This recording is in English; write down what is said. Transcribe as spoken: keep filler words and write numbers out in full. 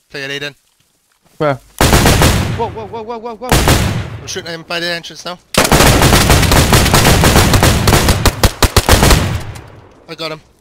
Take a lead in. Where? Whoa, whoa, whoa, whoa, whoa, whoa. I'm shooting him by the entrance now. I got him.